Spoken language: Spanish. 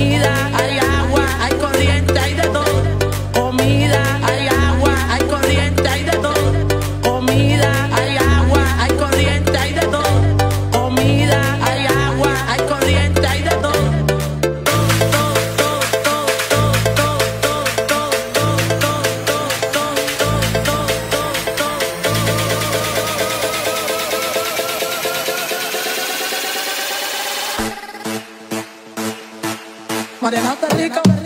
comida, hay agua, hay corriente, hay de todo. Comida, hay agua, hay corriente, hay de todo. Comida, hay agua, hay corriente, hay de todo. Comida, hay agua, hay corriente, hay de todo. Mariana, está rica.